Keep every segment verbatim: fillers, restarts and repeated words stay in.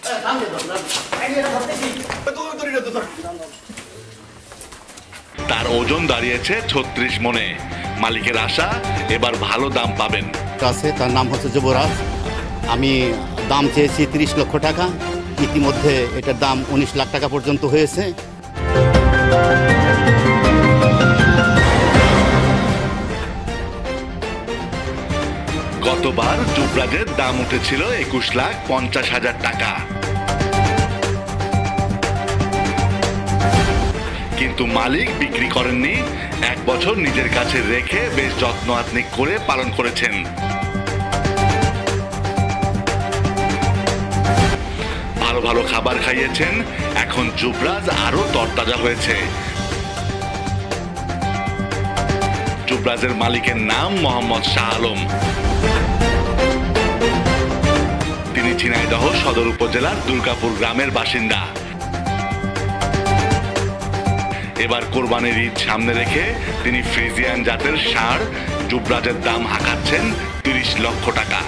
তার ওজন দাঁড়িয়েছে ছত্রিশ মনে। মালিকের আশা এবার ভালো দাম পাবেন। তার নাম হচ্ছে যুবরাজ। আমি দাম চেয়েছি তিরিশ লক্ষ টাকা, ইতিমধ্যে এটার দাম উনিশ লাখ টাকা পর্যন্ত হয়েছে। গতবার যুবরাজের দাম উঠেছিল একুশ লাখ পঞ্চাশ হাজার টাকা, কিন্তু মালিক বিক্রি করেননি। এক বছর নিজের কাছে রেখে বেশ যত্ন আত্মিক করে পালন করেছেন। ভালো ভালো খাবার খাইয়েছেন। এখন যুবরাজ আরো তরতাজা হয়েছে। যুবরাজের মালিকের নাম মোহাম্মদ শাহ আলম। তিনি ঝিনাইদহ সদর উপজেলার দুর্গাপুর গ্রামের বাসিন্দা। এবার কোরবানির ঈদ সামনে রেখে তিনি ফ্রিজিয়ান জাতের ষাঁড় যুবরাজের দাম হাঁকাচ্ছেন তিরিশ লক্ষ টাকা।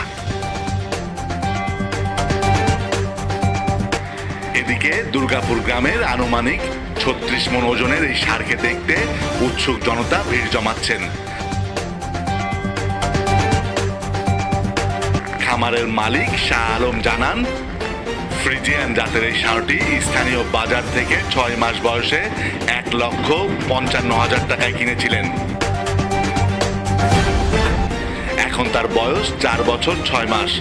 এদিকে দুর্গাপুর গ্রামের আনুমানিক ছত্রিশ মন ওজনের এই ষাঁড়কে দেখতে উৎসুক জনতা ভিড় জমাচ্ছেন। খামারের মালিক শাহ আলম জানান, ফ্রিজিয়ান জাতের এই ষাঁড়টি স্থানীয় বাজার থেকে ছয় মাস বয়সে এক লক্ষ পঞ্চান্ন হাজার টাকায় কিনেছিলেন। এখন তার বয়স চার বছর ছয় মাস।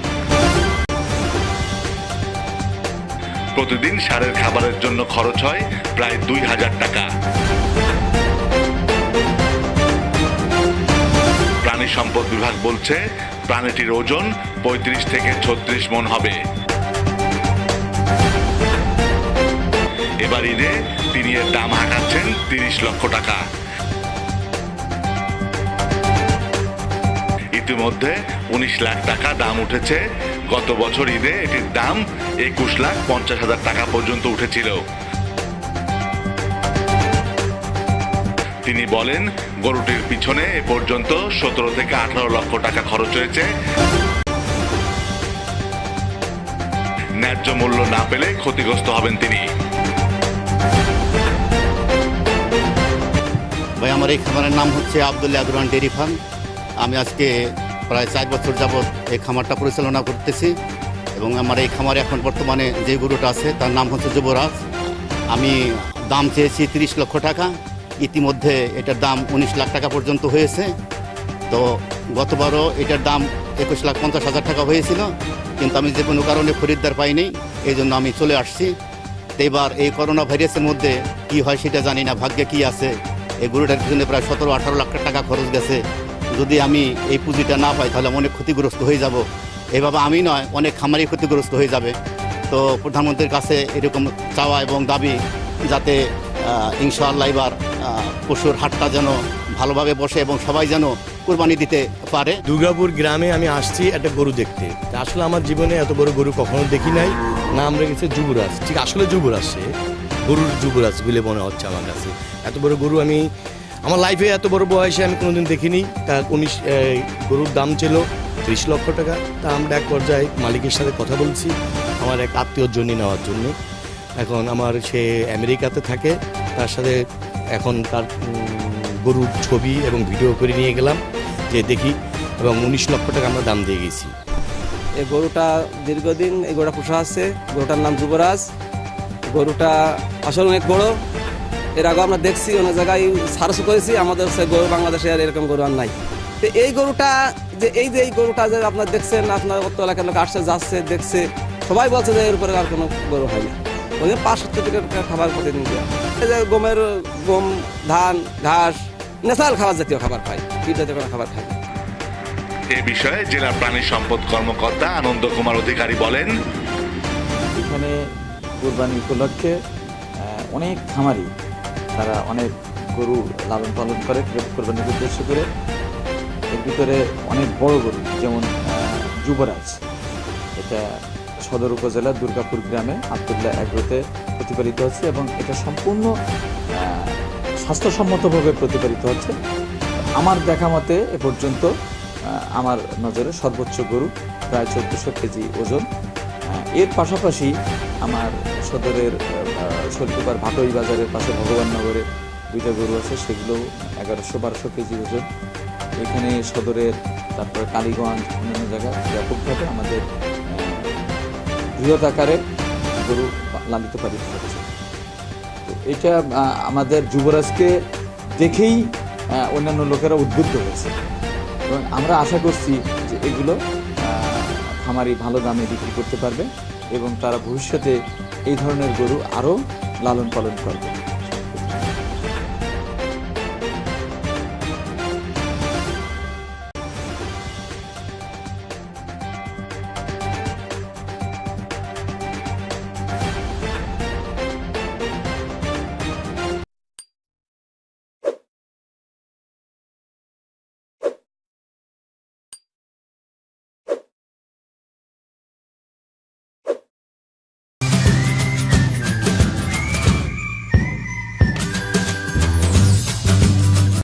প্রতিদিন ষাঁড়ের খাবারের জন্য খরচ হয় প্রায় দুই হাজার টাকা। প্রাণী সম্পদ বিভাগ বলছে প্রাণীটির ওজন পঁয়ত্রিশ থেকে ছত্রিশ মন হবে। এবার ঈদে তিনি এর দাম হাঁকাচ্ছেন তিরিশ লক্ষ টাকা। ইতিমধ্যে উনিশ লাখ টাকা দাম উঠেছে। গত বছর ঈদে এটির দাম একুশ লাখ পঞ্চাশ হাজার টাকা পর্যন্ত উঠেছিল। তিনি বলেন, গরুটির পিছনে এ পর্যন্ত সতেরো থেকে আঠারো লক্ষ টাকা খরচ হয়েছে। ন্যায্য মূল্য না পেলে ক্ষতিগ্রস্ত হবেন তিনি। ভাই, আমার এই খামারের নাম হচ্ছে আব্দুল্লাহ আদুরান ডেয়ারি ফার্ম। আমি আজকে প্রায় চার বছর যাবৎ এই খামারটা পরিচালনা করতেছি এবং আমার এই খামারে এখন বর্তমানে যে গরুটা আছে তার নাম হচ্ছে যুবরাজ। আমি দাম চেয়েছি তিরিশ লক্ষ টাকা, ইতিমধ্যে এটার দাম উনিশ লাখ টাকা পর্যন্ত হয়েছে। তো গতবারও এটার দাম একুশ লাখ পঞ্চাশ হাজার টাকা হয়েছিল, কিন্তু আমি যে কোনো কারণে খরিদ্দার পাইনি, এই জন্য আমি চলে আসছি। তো এবার এই করোনা ভাইরাসের মধ্যে কি হয় সেটা জানি না, ভাগ্যে কি আছে। এই গরুটার পিছনে প্রায় সতেরো আঠারো লাখ টাকা খরচ গেছে। যদি আমি এই পুঁজিটা না পাই তাহলে অনেক ক্ষতিগ্রস্ত হয়ে যাব। এভাবে আমি নয়, অনেক খামারই ক্ষতিগ্রস্ত হয়ে যাবে। তো প্রধানমন্ত্রীর কাছে এরকম চাওয়া এবং দাবি, যাতে ইনশাআল্লাহ এবার পশুর হাটটা যেন ভালোভাবে বসে এবং সবাই যেন কোরবানি দিতে পারে। দুর্গাপুর গ্রামে আমি আসছি একটা গরু দেখতে। আসলে আমার জীবনে এত বড় গরু কখনো দেখি নাই। নাম রেখেছে যুবরাজ। ঠিক আসলে যুবরাজ, সে গরুর যুবরাজ বলে মনে হচ্ছে আমার কাছে। এত বড় গরু আমি আমার লাইফে এত বড় বয়সে আমি কোনোদিন দেখিনি। তার উনিশ গরুর দাম ছিল ত্রিশ লক্ষ টাকা। তা আমরা এক পর্যায়ে মালিকের সাথে কথা বলছি আমার এক আত্মীয়র জন্য নেওয়ার জন্য। এখন আমার সে আমেরিকাতে থাকে, তার সাথে এখন তার গরুর ছবি এবং ভিডিও করে নিয়ে গেলাম যে দেখি, এবং উনিশ লক্ষ টাকা আমরা দাম দিয়ে গেছি। এই গরুটা দীর্ঘদিন এই গরুটা পোষা আছে। গরুটার নাম যুবরাজ। গরুটা আসলে অনেক বড়। এর আগে আমরা দেখছি অনেক জায়গায় সার্চ করেছি, আমাদের সে গরু বাংলাদেশে আর এরকম গরু আর নাই। তো এই গরুটা যে এই যে এই গরুটা যে আপনার দেখছেন, আপনার অত এলাকার লোক আসছে যাচ্ছে দেখছে, সবাই বলছে যে এর উপরে আর কোনো গরু হয় না। ওই যে পাঁচ সত্তর টাকার খাবার প্রতিদিন দেওয়া। এই যে গমের গম, ধান, ঘাস, ন্যাচারাল খাবার জাতীয় খাবার খায়, কীট জাতীয় কোনো খাবার খায় না। এ বিষয়ে জেলা প্রাণী সম্পদ কর্মকর্তা আনন্দ কুমার অধিকারী বলেন, এখানে কুরবানি উপলক্ষে অনেক খামারি তারা অনেক গরু লালন পালন করে কোরবানির উদ্দেশ্য করে। এর ভিতরে অনেক বড় গরু, যেমন যুবরাজ, এটা সদর উপজেলার দুর্গাপুর গ্রামে আব্দুল্লাহ এগ্রোতে প্রতিপালিত হচ্ছে এবং এটা সম্পূর্ণ স্বাস্থ্যসম্মতভাবে প্রতিপালিত হচ্ছে। আমার দেখা মতে এ পর্যন্ত আমার নজরে সর্বোচ্চ গরু প্রায় চোদ্দোশো কেজি ওজন, এর পাশাপাশি আমার সদরের শৈলকুপার ভাটই বাজারের পাশে ভগবাননগরে দুইটা গরু আছে, সেগুলো এগারোশো বারোশো কেজি ওজন। এখানে সদরের, তারপর কালীগঞ্জ, অন্যান্য জায়গায় ব্যাপকভাবে আমাদের বৃহৎ আকারে গরু লালিত পালিত হচ্ছে। তো এটা আমাদের যুবরাজকে দেখেই অন্যান্য লোকেরা উদ্বুদ্ধ হয়েছে এবং আমরা আশা করছি যে এগুলো খামারি ভালো দামে বিক্রি করতে পারবে এবং তারা ভবিষ্যতে এই ধরনের গরু আরও লালন পালন করবে।